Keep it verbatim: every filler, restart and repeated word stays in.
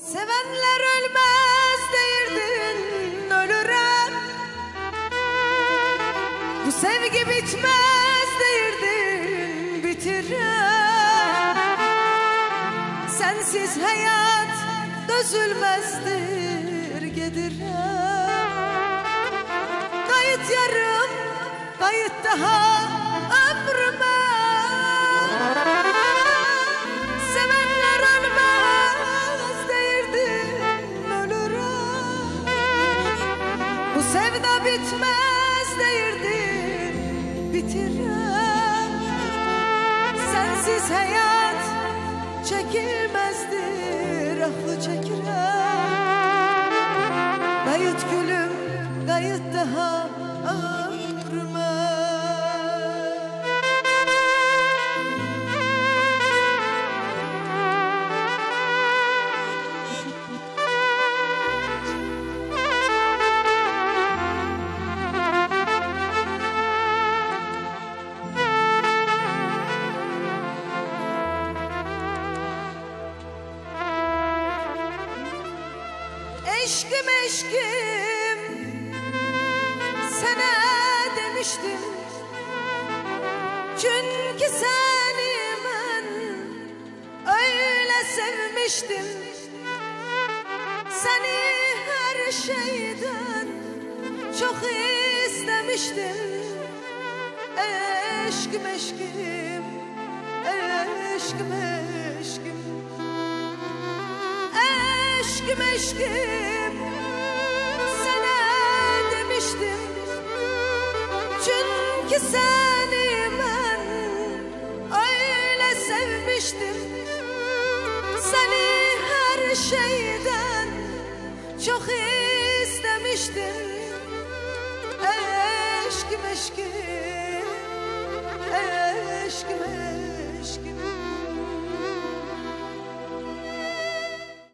Sevenler ölmez deyirdin, ölürem. Bu sevgi bitmez deyirdin, bitirem. Sensiz hayat dözülmezdir, gedirem. Kayıt yarım, kayıt daha ömrüme. Sevenler ölmez deyirdin, ölürem. Bu sevda bitmez deyirdin, bitirem. Sensiz hayat çekilmezdir, affı çekirem. Kayıt gülüm, kayıt daha ömrüme. Eşkim eşkim sana demiştim, çünkü seni ben öyle sevmiştim. Seni her şeyden çok istemiştim. Eşkim eşkim, eşkim eşkim, eşkim eşkim sana demiştim, çünkü seni ben öyle sevmiştim. Seni her şeyden çok istemiştim.